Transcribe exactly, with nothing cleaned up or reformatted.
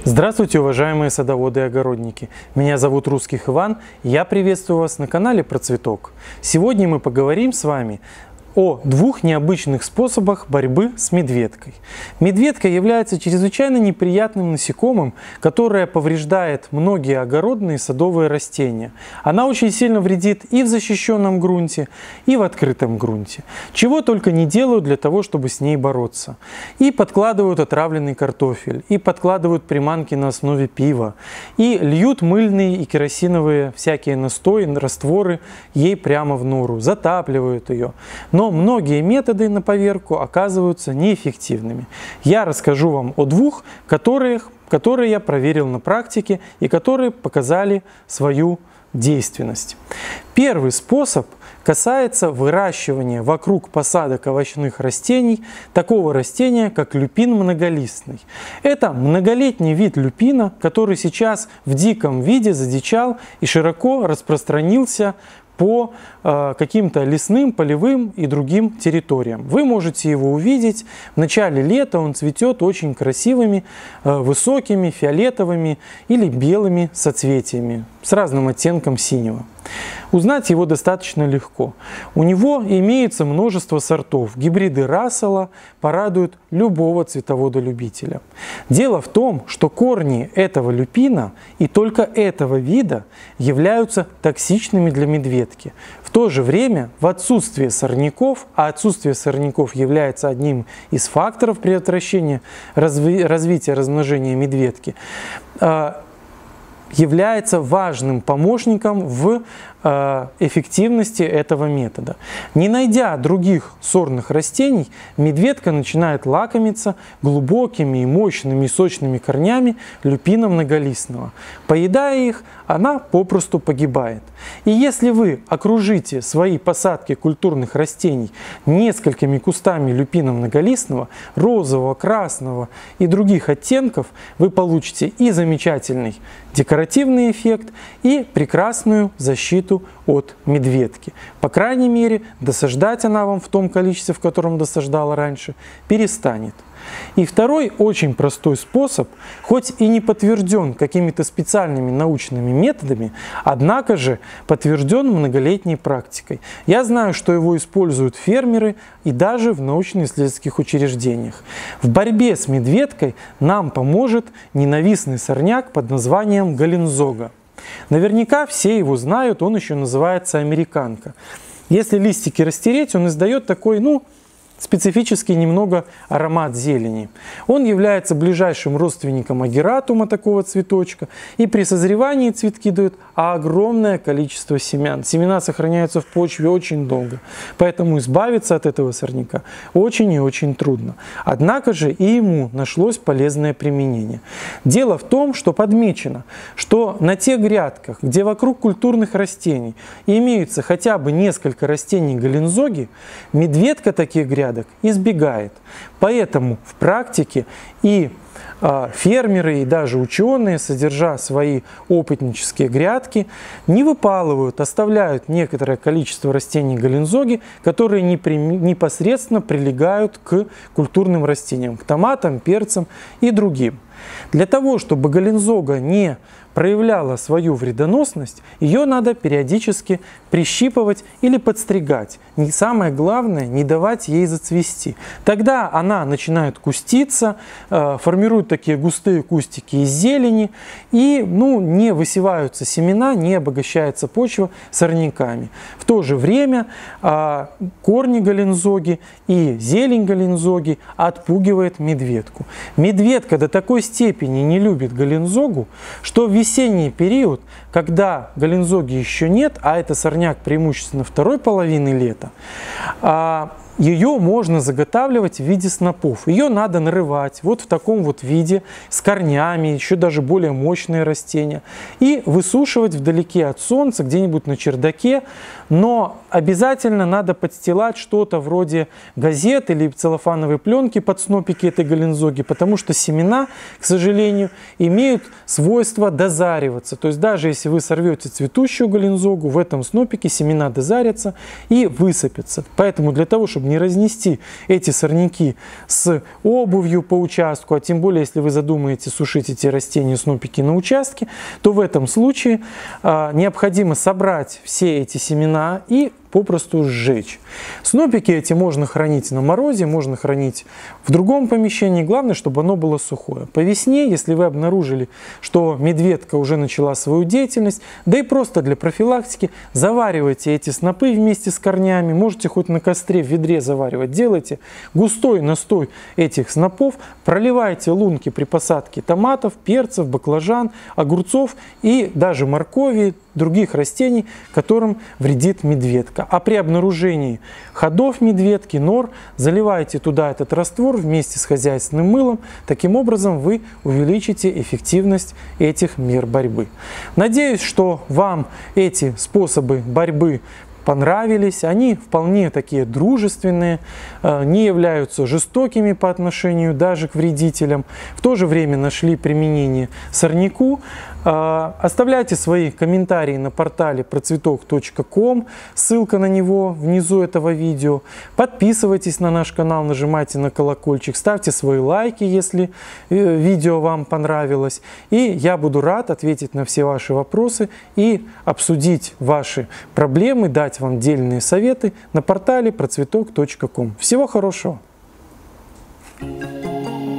Здравствуйте, уважаемые садоводы и огородники! Меня зовут Русских Иван, и я приветствую вас на канале Про Цветок. Сегодня мы поговорим с вами о двух необычных способах борьбы с медведкой. Медведка является чрезвычайно неприятным насекомым, которое повреждает многие огородные и садовые растения. Она очень сильно вредит и в защищенном грунте, и в открытом грунте. Чего только не делают для того, чтобы с ней бороться. И подкладывают отравленный картофель, и подкладывают приманки на основе пива, и льют мыльные и керосиновые всякие настои, растворы ей прямо в нору, затапливают ее. Но Но многие методы на поверку оказываются неэффективными. Я расскажу вам о двух, которых, которые я проверил на практике и которые показали свою действенность. Первый способ касается выращивания вокруг посадок овощных растений такого растения, как люпин многолистный. Это многолетний вид люпина, который сейчас в диком виде задичал и широко распространился по э, каким-то лесным, полевым и другим территориям. Вы можете его увидеть. В начале лета он цветет очень красивыми, э, высокими, фиолетовыми или белыми соцветиями с разным оттенком синего. Узнать его достаточно легко. У него имеется множество сортов. Гибриды Рассела порадуют любого цветовода-любителя. Дело в том, что корни этого люпина и только этого вида являются токсичными для медведки. В то же время в отсутствие сорняков, а отсутствие сорняков является одним из факторов предотвращения разви- развития размножения медведки, является важным помощником в э, эффективности этого метода. Не найдя других сорных растений, медведка начинает лакомиться глубокими и мощными сочными корнями люпина многолистного. Поедая их, она попросту погибает. И если вы окружите свои посадки культурных растений несколькими кустами люпина многолистного, розового, красного и других оттенков, вы получите и замечательный декоративный эффект, и прекрасную защиту от медведки. По крайней мере, досаждать она вам в том количестве, в котором досаждала раньше, перестанет. И второй очень простой способ, хоть и не подтвержден какими-то специальными научными методами, однако же подтвержден многолетней практикой. Я знаю, что его используют фермеры и даже в научно-исследовательских учреждениях. В борьбе с медведкой нам поможет ненавистный сорняк под названием галензога. Наверняка все его знают, он еще называется американка. Если листики растереть, он издает такой, ну, специфический немного аромат зелени. Он является ближайшим родственником агератума, такого цветочка, и при созревании цветки дают огромное количество семян. Семена сохраняются в почве очень долго, поэтому избавиться от этого сорняка очень и очень трудно. Однако же и ему нашлось полезное применение. Дело в том, что подмечено, что на тех грядках, где вокруг культурных растений имеются хотя бы несколько растений галензоги, медведка таких грядок избегает. Поэтому в практике и э, фермеры, и даже ученые, содержа свои опытнические грядки, не выпалывают, оставляют некоторое количество растений галензоги, которые непосредственно прилегают к культурным растениям, к томатам, перцам и другим. Для того, чтобы галензога не проявляла свою вредоносность, ее надо периодически прищипывать или подстригать. И самое главное, не давать ей зацвести. Тогда она начинает куститься, формирует такие густые кустики из зелени, и ну, не высеваются семена, не обогащается почва сорняками. В то же время корни галензоги и зелень галензоги отпугивает медведку. Медведка до такой степени не любит галензогу, что в весенний период, когда галензоги еще нет, а это сорняк преимущественно второй половины лета, ее можно заготавливать в виде снопов. Ее надо нарывать вот в таком вот виде, с корнями, еще даже более мощные растения, и высушивать вдалеке от солнца, где-нибудь на чердаке. Но обязательно надо подстилать что-то вроде газет или целлофановой пленки под снопики этой галензоги, потому что семена, к сожалению, имеют свойство дозариваться. То есть даже если вы сорвете цветущую галензогу, в этом снопике семена дозарятся и высыпятся. Поэтому для того, чтобы чтобы не разнести эти сорняки с обувью по участку, а тем более, если вы задумаете сушить эти растения, снопики на участке, то в этом случае э, необходимо собрать все эти семена и попросту сжечь. Снопики эти можно хранить на морозе, можно хранить в другом помещении. Главное, чтобы оно было сухое. По весне, если вы обнаружили, что медведка уже начала свою деятельность, да и просто для профилактики, заваривайте эти снопы вместе с корнями. Можете хоть на костре в ведре заваривать. Делайте густой настой этих снопов, проливайте лунки при посадке томатов, перцев, баклажан, огурцов и даже моркови, других растений, которым вредит медведка. А при обнаружении ходов медведки, нор, заливайте туда этот раствор вместе с хозяйственным мылом. Таким образом вы увеличите эффективность этих мер борьбы. Надеюсь, что вам эти способы борьбы понравились, они вполне такие дружественные, не являются жестокими по отношению даже к вредителям, в то же время нашли применение сорняку. Оставляйте свои комментарии на портале процветок точка ком, ссылка на него внизу этого видео. Подписывайтесь на наш канал, нажимайте на колокольчик, ставьте свои лайки, если видео вам понравилось. И я буду рад ответить на все ваши вопросы и обсудить ваши проблемы, дать вам дельные советы на портале процветок точка ком. Всего хорошего!